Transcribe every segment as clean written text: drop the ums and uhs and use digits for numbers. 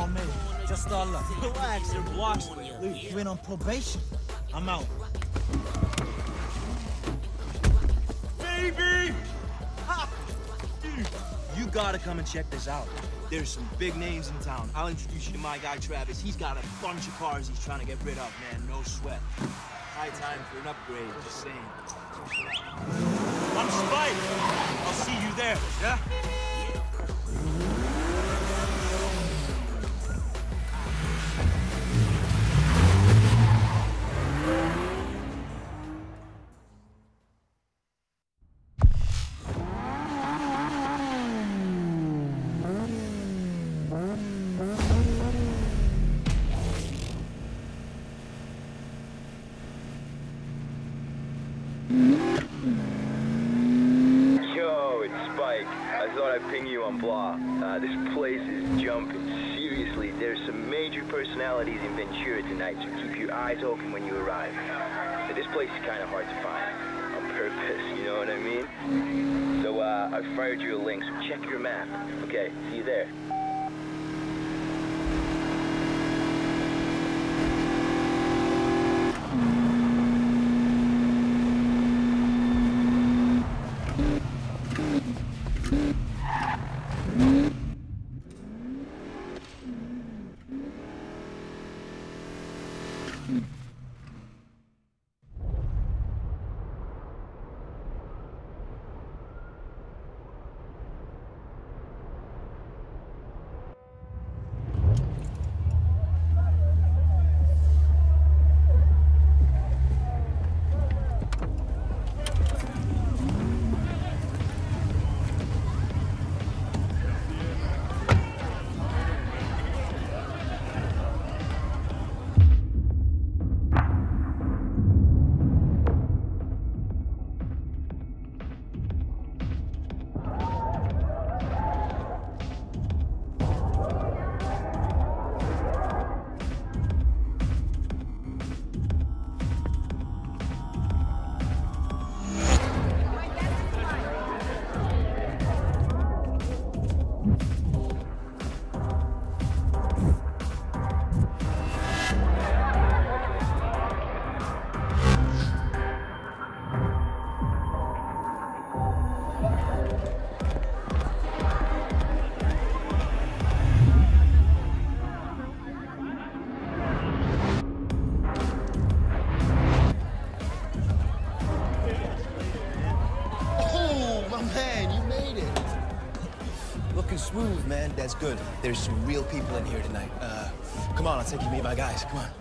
on me. Just our luck. Relax, they're blocks away. Luke, you in on probation? I'm out. Baby! Ha! Dude, you gotta come and check this out. There's some big names in town. I'll introduce you to my guy, Travis. He's got a bunch of cars he's trying to get rid of, man. No sweat. High time for an upgrade, just saying. I'm Spike. I'll see you there, yeah? Yo, it's Spike. I thought I'd ping you on Blah. This place is jumping. Seriously, there's some major personalities in Ventura tonight, so keep your eyes open when you arrive. But this place is kind of hard to find. On purpose, you know what I mean? So, I fired you a link, so check your map. Okay, see you there. Smooth, man. That's good. There's some real people in here tonight. Come on, I'll take you to meet my guys. Come on.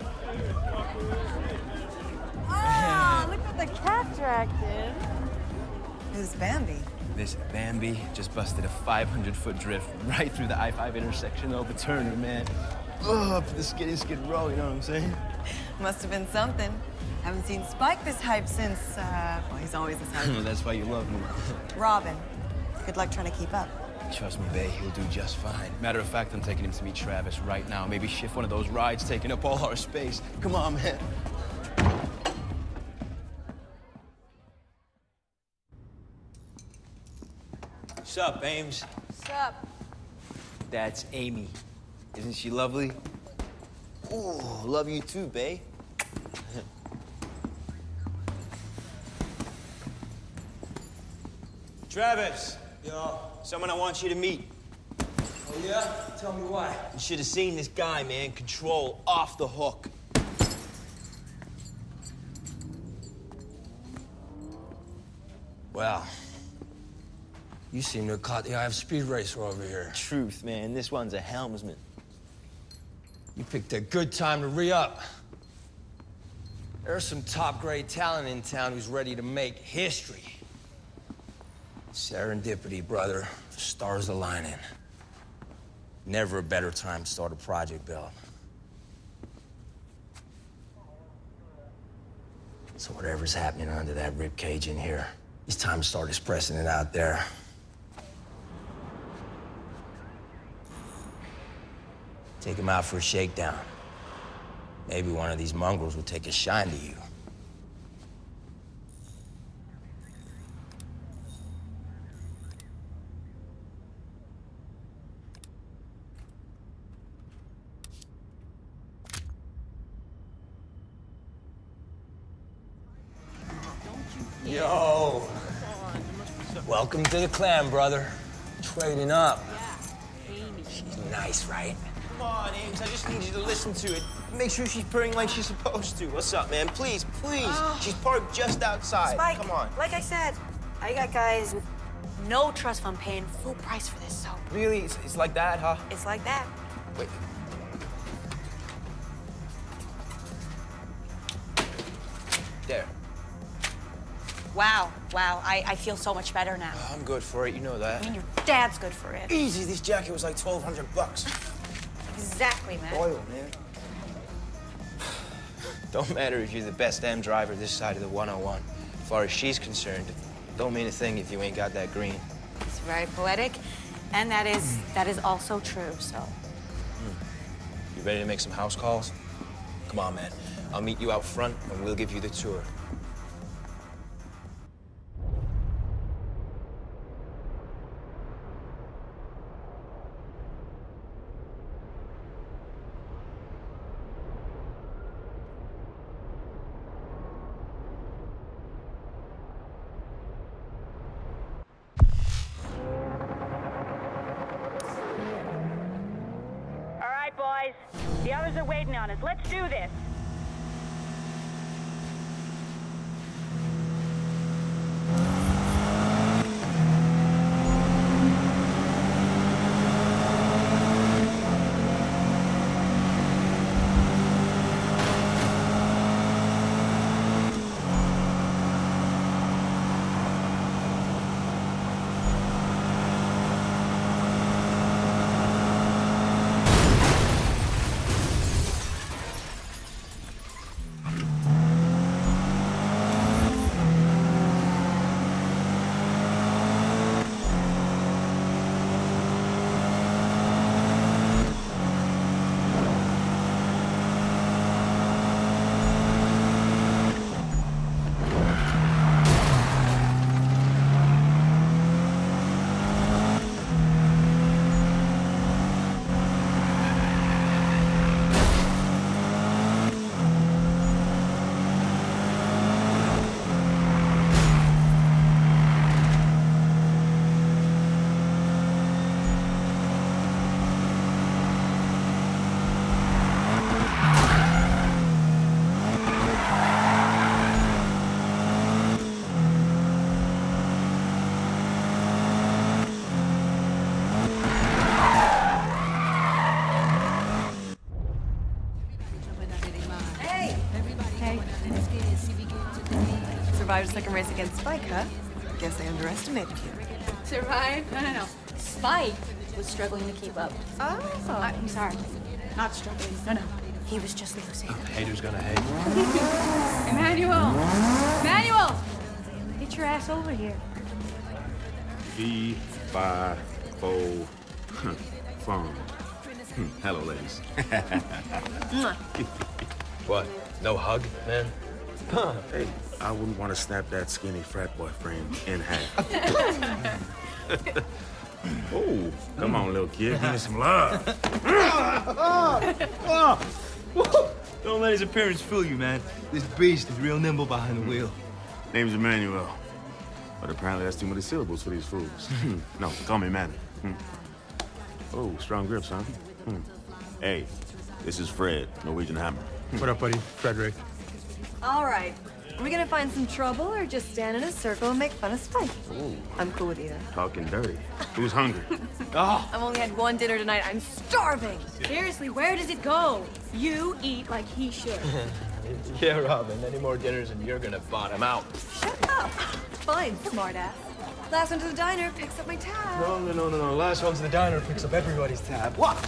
Ah, look what the cat dragged in. Who's Bambi? This Bambi just busted a 500-foot drift right through the I-5 intersection over Turner, man. Up the skid row, you know what I'm saying? Must have been something. Haven't seen Spike this hype since, well, he's always this hype. That's why you love me. Robin. Good luck trying to keep up. Trust me, babe, he'll do just fine. Matter of fact, I'm taking him to meet Travis right now. Maybe shift one of those rides taking up all our space. Come on, man. What's up, Ames? What's up? That's Amy. Isn't she lovely? Ooh, love you too, babe. Travis. Yo. Someone I want you to meet. Oh, yeah? Tell me why. You should have seen this guy, man. Control off the hook. Well, you seem to have caught the eye of Speed Racer over here. Truth, man. This one's a helmsman. You picked a good time to re-up. There's some top-grade talent in town who's ready to make history. Serendipity, brother. The stars aligning. Never a better time to start a project, Bill. So whatever's happening under that ribcage in here, it's time to start expressing it out there. Take him out for a shakedown. Maybe one of these mongrels will take a shine to you. Welcome to the clan, brother. Trading up. Yeah, Amy. She's nice, right? Come on, Ames, I just need you to listen to it. Make sure she's purring like she's supposed to. What's up, man? Please, please. She's parked just outside. Spike, Come on. like I said, I got guys with no trust fund paying full price for this, so Really? It's like that, huh? it's like that. Wait. There. Wow, I feel so much better now. I'm good for it, you know that. I mean, your dad's good for it. Easy, this jacket was like $1,200 bucks. Exactly, man. Oil, man. Don't matter if you're the best damn driver this side of the 101. As far as she's concerned, don't mean a thing if you ain't got that green. It's very poetic, and that is also true, so. You ready to make some house calls? Come on, man. I'll meet you out front, and we'll give you the tour. All right, boys. The others are waiting on us. Let's do this. Survived a second race against Spike, huh? Guess I underestimated you. Survived? No. Spike was struggling to keep up. Oh. I'm sorry. Not struggling. No. He was just losing. Haters gonna hate. Emmanuel! Get your ass over here. Phone. Hello, ladies. What? No hug, man? Hey, I wouldn't want to snap that skinny frat boy friend in half. Oh, come on, little kid. Give me some love. Don't let his appearance fool you, man. This beast is real nimble behind the wheel. Name's Emmanuel. But apparently that's too many syllables for these fools. No, call me Manny. Oh, strong grips, huh? Hey, this is Fred, Norwegian Hammer. What up, buddy? Frederick. All right. Are we gonna find some trouble or just stand in a circle and make fun of Spike? Ooh. I'm cool with either. Talking dirty. Who's hungry? Oh, I've only had one dinner tonight. I'm starving. Seriously, where does it go? You eat like he should. yeah, Robin. Any more dinners and you're gonna bottom out. Shut up. Fine, smartass. Last one to the diner picks up my tab. No. Last one to the diner picks up everybody's tab. What?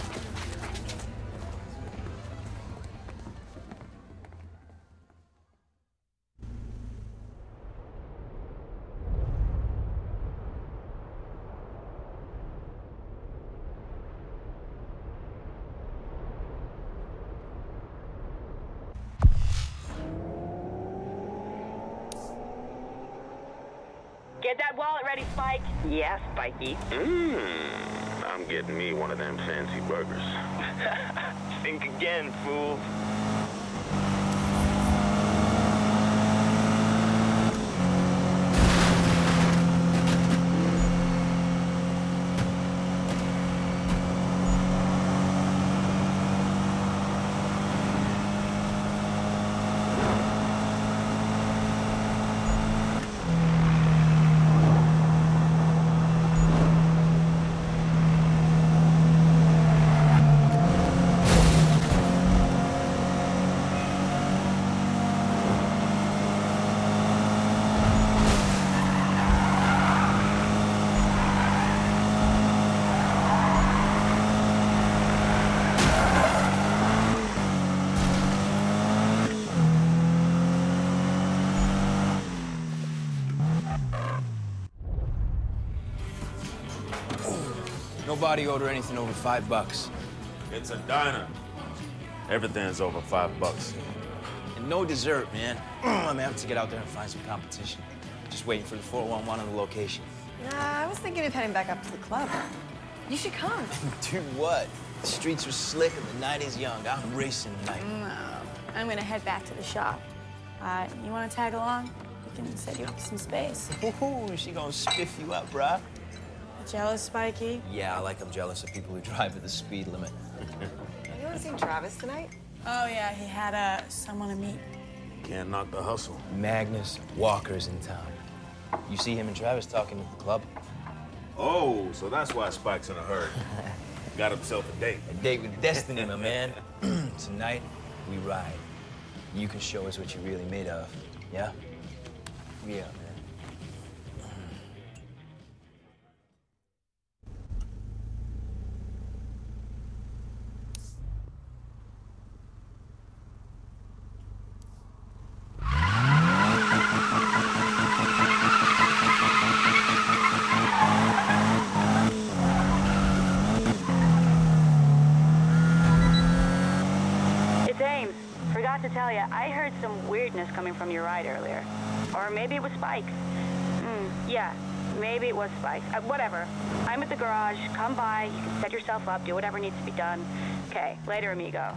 Get that wallet ready, Spike. Yeah, Spikey. I'm getting me one of them fancy burgers. Think again, fool. Nobody order anything over $5. It's a diner. Everything's over $5. And no dessert, man. I'm gonna have to get out there and find some competition. Just waiting for the 411 on the location. Nah, I was thinking of heading back up to the club. You should come. Dude, what? The streets are slick and the night is young. I'm racing tonight. No, I'm gonna head back to the shop. You wanna tag along? We can set you up some space. Ooh, she gonna spiff you up, bruh. Jealous, Spiky? Yeah, I'm jealous of people who drive at the speed limit. You want to see Travis tonight? Oh, yeah, he had someone to meet. Can't knock the hustle. Magnus Walker's in town. You see him and Travis talking at the club? Oh, so that's why Spike's in a hurry. Got himself a date. A date with destiny, my man. Tonight, we ride. You can show us what you're really made of, yeah? Yeah, man. Forgot to tell you, I heard some weirdness coming from your ride earlier. Or maybe it was Spike. Yeah, maybe it was Spike. Whatever. I'm at the garage. Come by. You can set yourself up, do whatever needs to be done. Okay, later, amigo.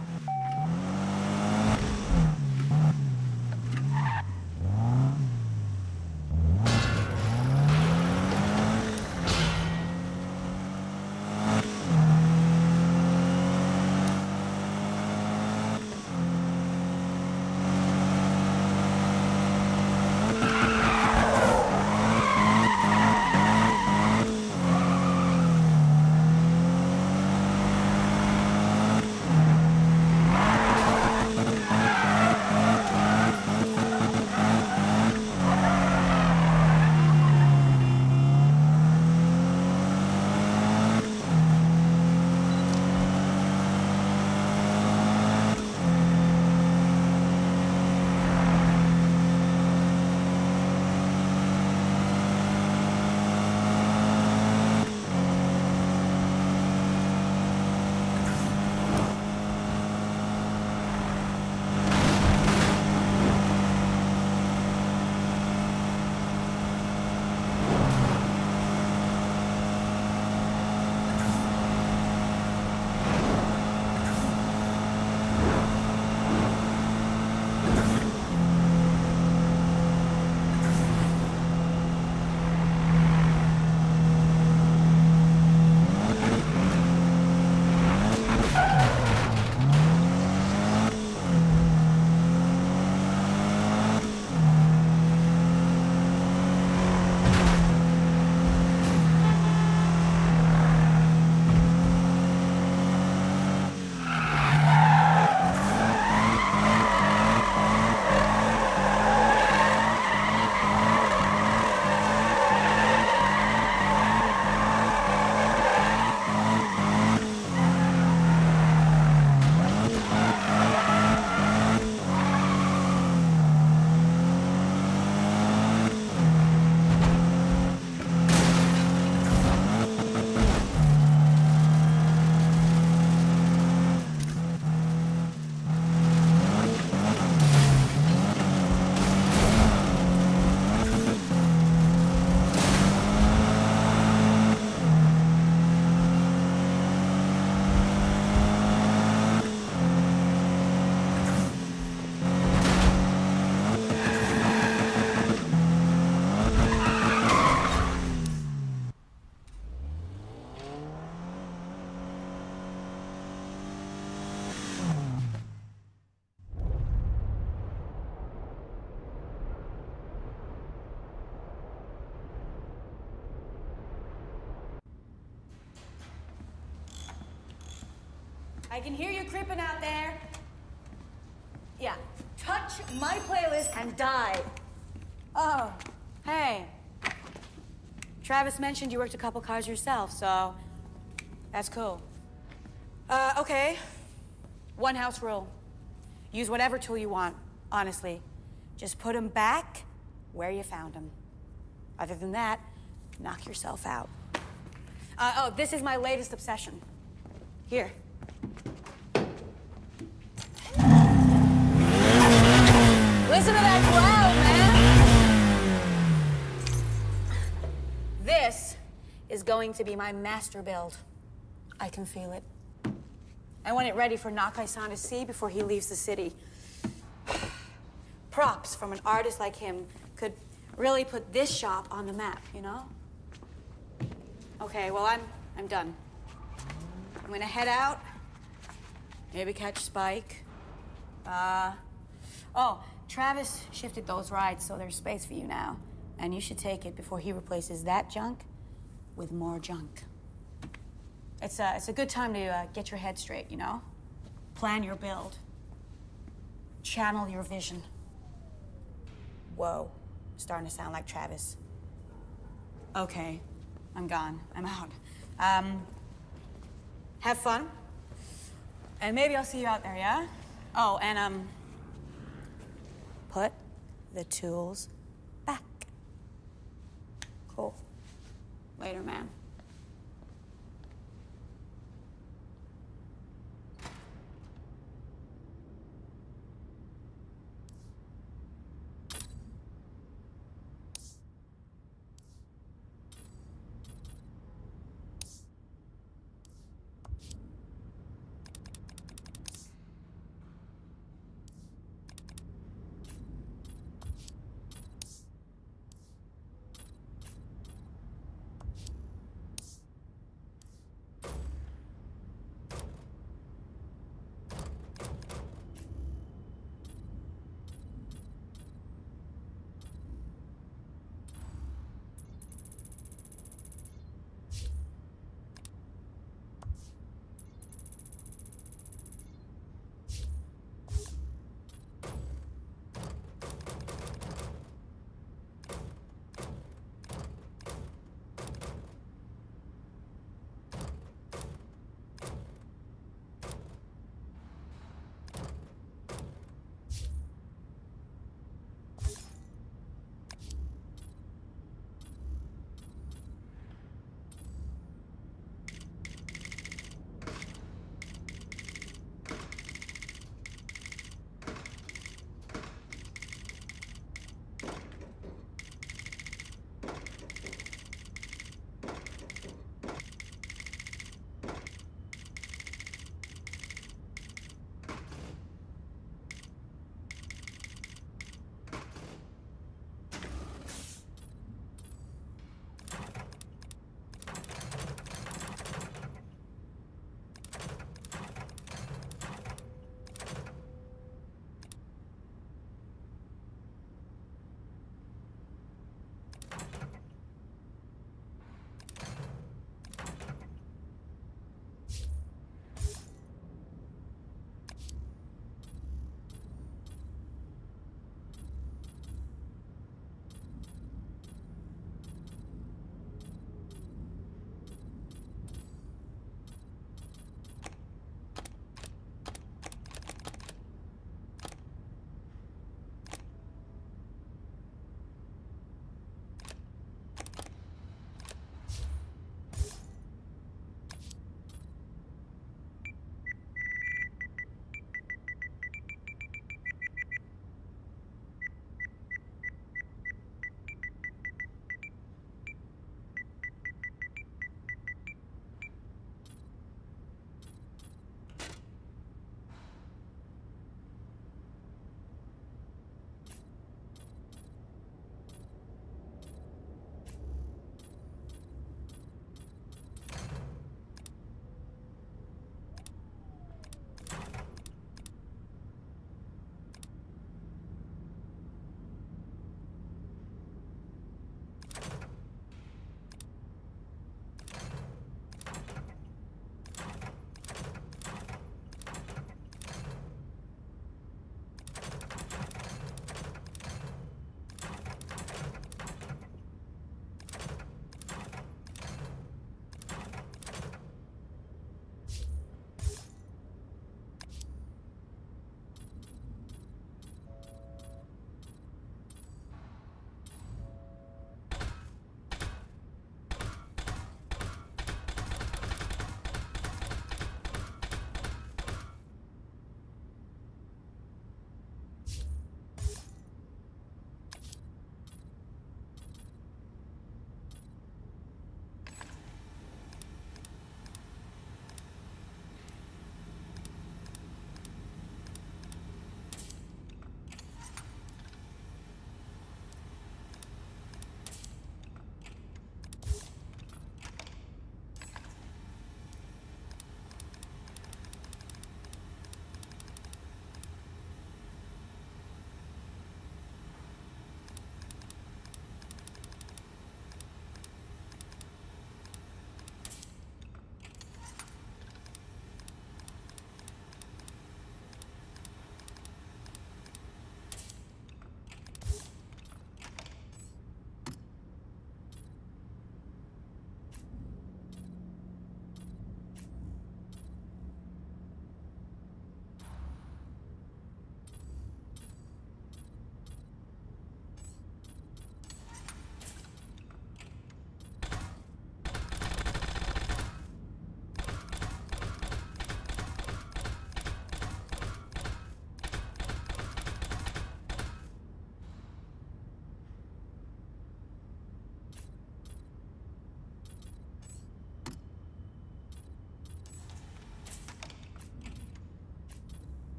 I can hear you creeping out there. Yeah, touch my playlist and die. Oh, hey. Travis mentioned you worked a couple cars yourself, so that's cool. Okay. One house rule. Use whatever tool you want, honestly. Just put them back where you found them. Other than that, knock yourself out. Oh, this is my latest obsession. Here. Listen to that cloud, man! This is going to be my master build. I can feel it. I want it ready for Nakai-san to see before he leaves the city. Props from an artist like him could really put this shop on the map, you know? Okay, well, I'm done. I'm gonna head out, maybe catch Spike. Oh, Travis shifted those rides, so there's space for you now. And you should take it before he replaces that junk with more junk. It's a good time to get your head straight, you know? Plan your build. Channel your vision. Whoa, starting to sound like Travis. Okay, I'm gone. I'm out. Have fun. And maybe I'll see you out there, yeah? Oh, and put the tools back. Cool. Later, man.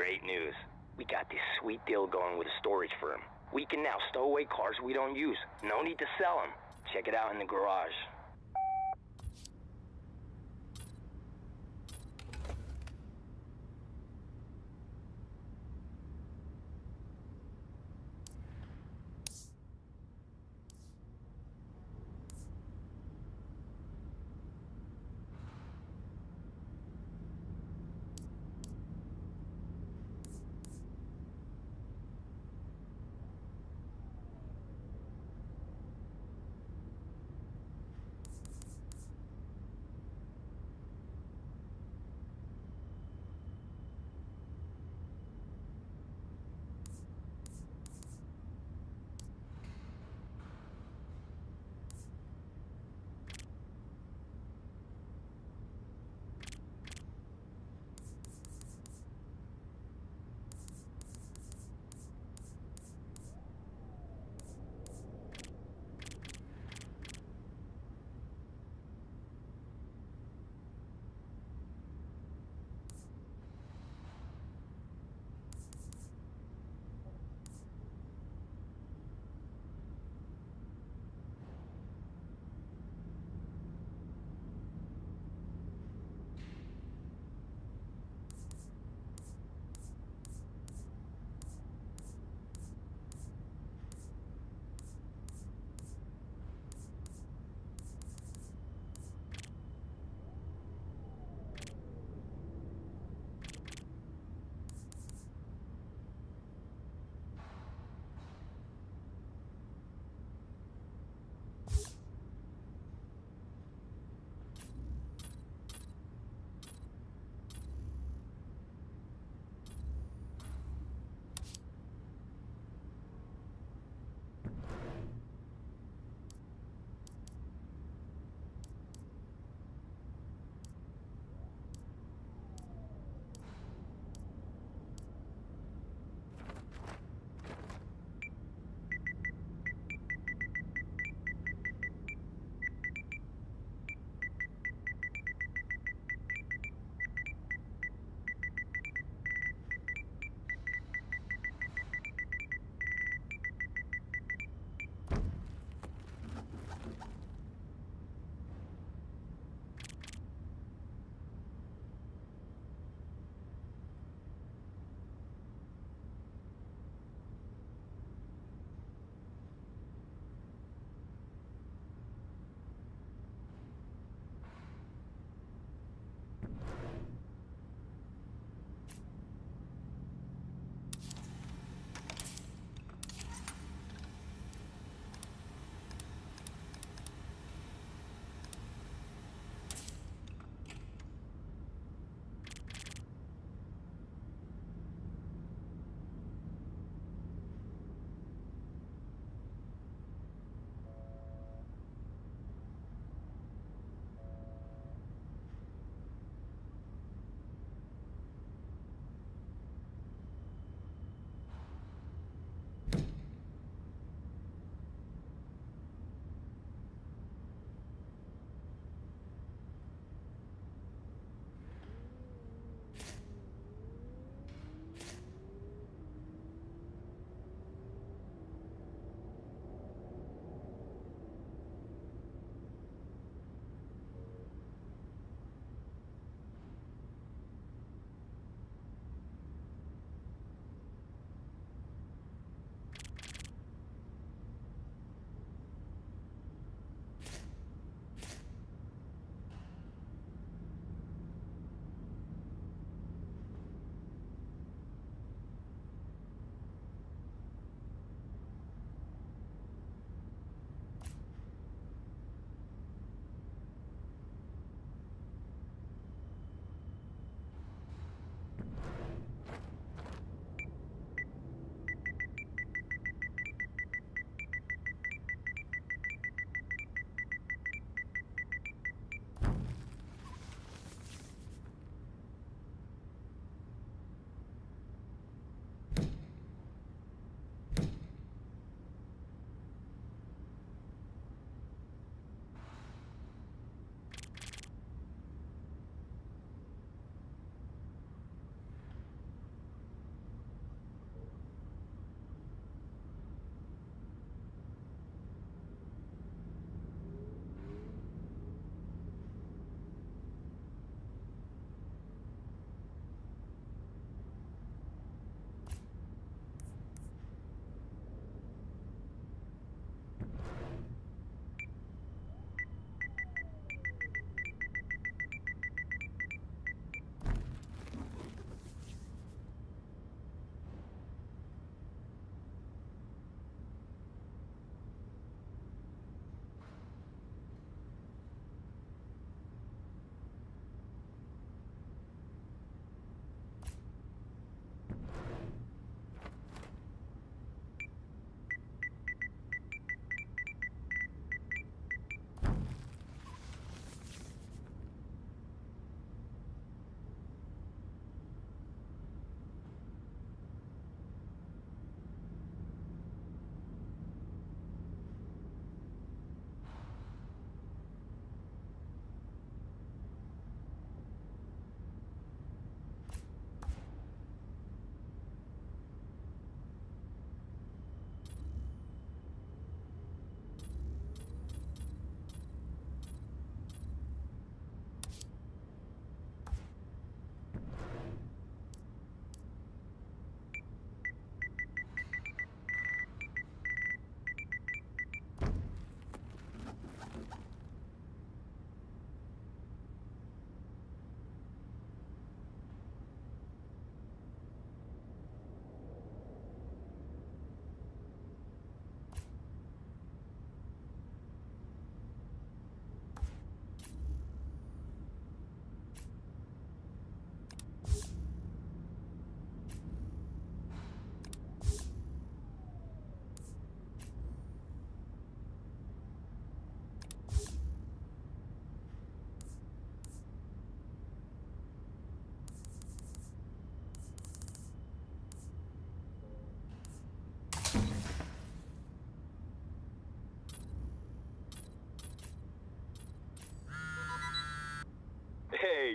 Great news. We got this sweet deal going with a storage firm. We can now stow away cars we don't use. No need to sell them. Check it out in the garage.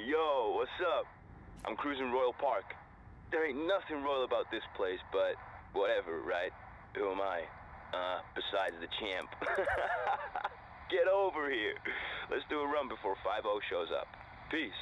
Yo, what's up? I'm cruising Royal Park. There ain't nothing royal about this place, but whatever, right? Who am I? Besides the champ. Get over here. Let's do a run before 5-0 shows up. Peace.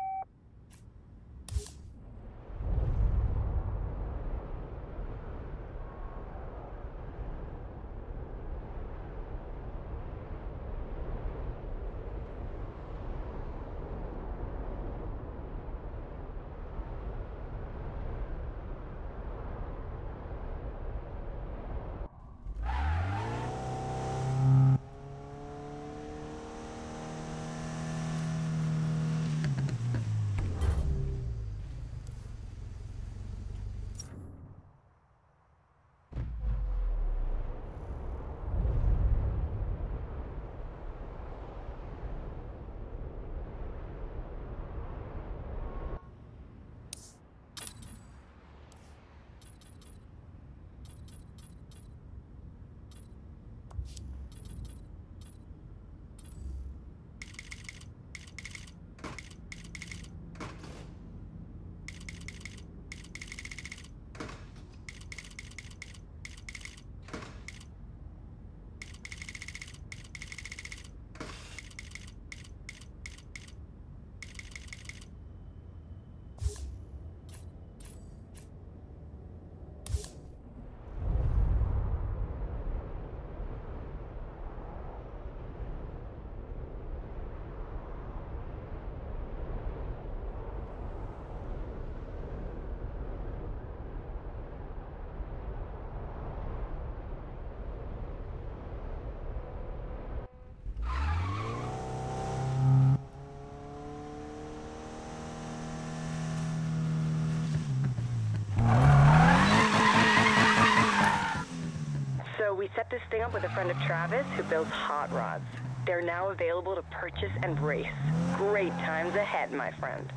We set this thing up with a friend of Travis who builds hot rods. They're now available to purchase and race. Great times ahead, my friend.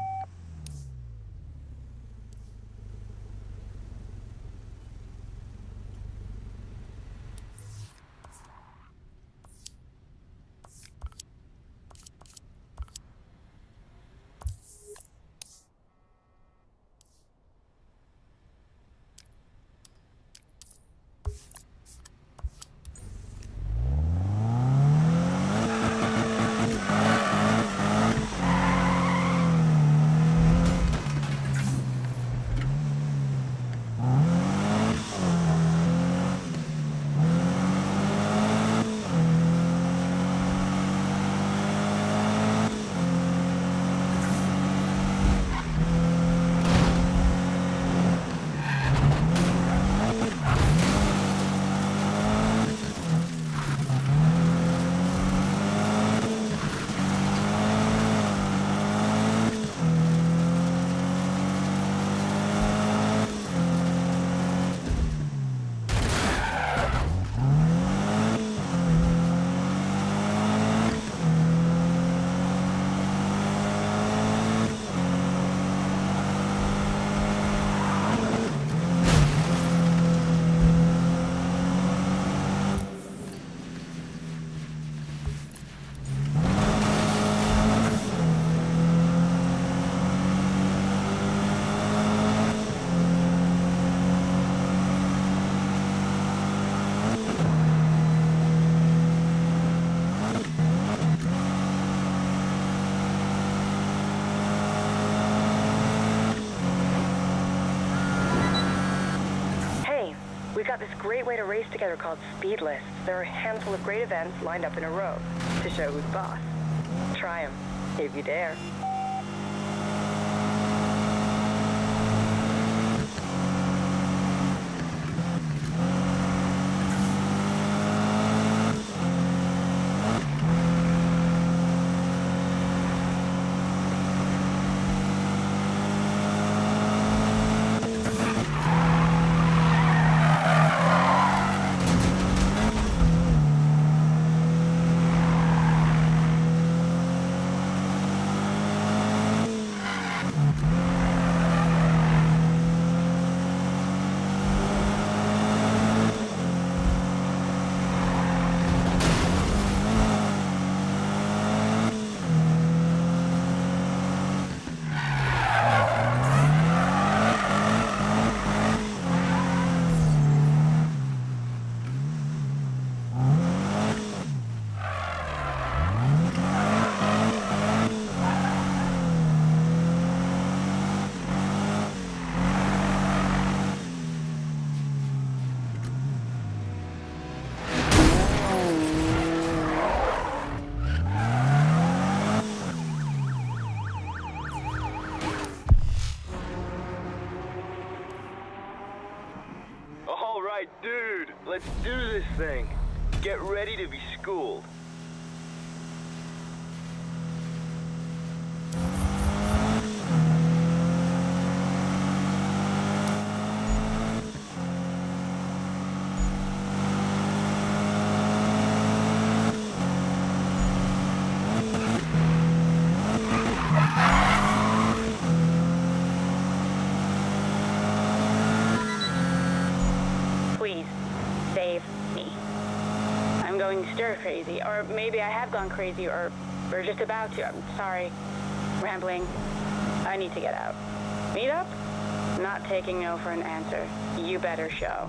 We've got this great way to race together called speed lists. There are a handful of great events lined up in a row to show who's boss. Try them, if you dare. right, dude. Let's do this thing. Get ready to be schooled. Please, save me. I'm going stir crazy, or maybe I have gone crazy, or just about to. I'm sorry. Rambling. I need to get out. Meet up? Not taking no for an answer. You better show.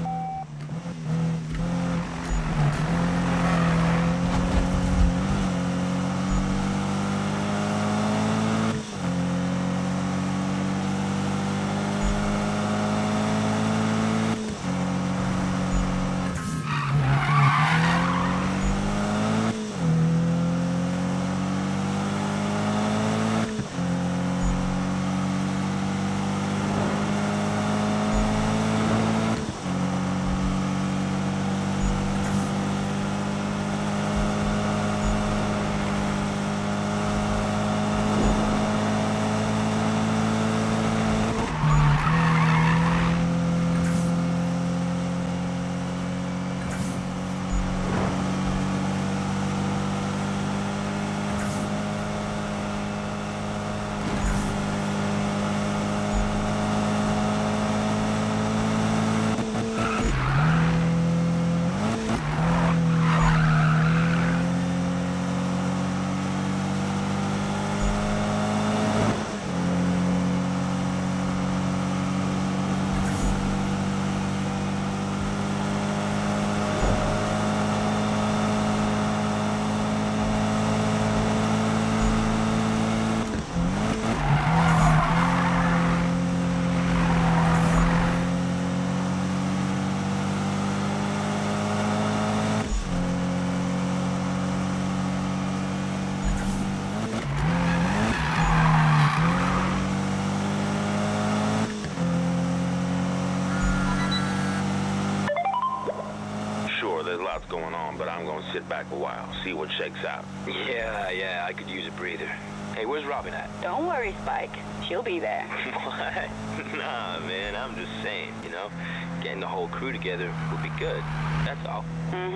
There's lots going on, but I'm gonna sit back a while, see what shakes out. Yeah, I could use a breather. Hey, where's Robin at? Don't worry, Spike. She'll be there. What? Nah, man, I'm just saying, you know, getting the whole crew together would be good. That's all.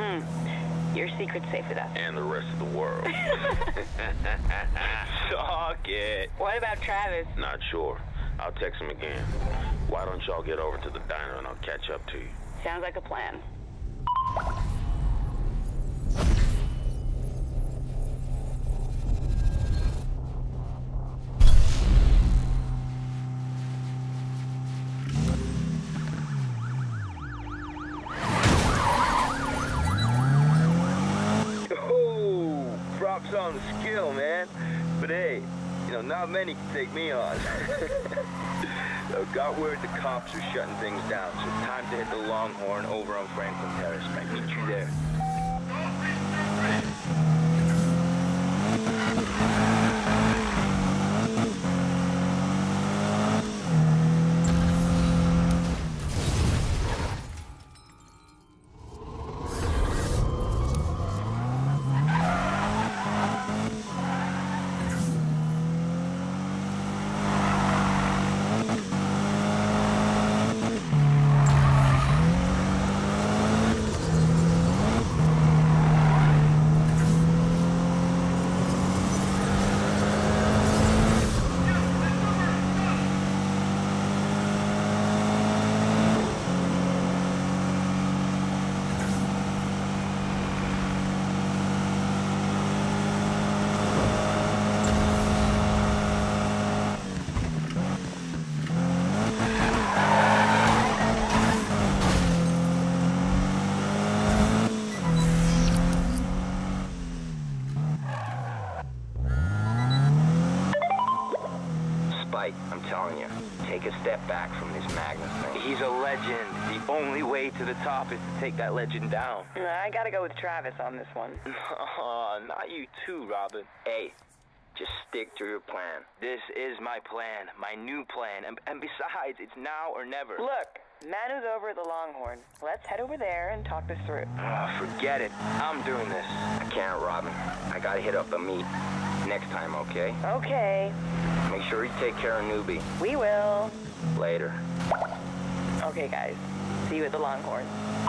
Mm-hmm. Your secret's safe with us. And the rest of the world. Talk it. What about Travis? Not sure. I'll text him again. Why don't y'all get over to the diner and I'll catch up to you? Sounds like a plan. Oh, props on the skill, man. But hey, you know, not many can take me on. Got word the cops are shutting things down, so time to hit the Longhorn over on Franklin Terrace. Might meet you there. I'm telling you, take a step back from this Magnus thing. He's a legend. The only way to the top is to take that legend down. I gotta go with Travis on this one. Oh, not you too, Robin. Hey, just stick to your plan. This is my plan, my new plan. And besides, it's now or never. Look, Manu's over at the Longhorn. Let's head over there and talk this through. Forget it. I'm doing this. I can't, Robin. I gotta hit up the meet. Next time, okay? Okay. Make sure you take care of Newbie. We will. Later. Okay, guys. See you at the Longhorn.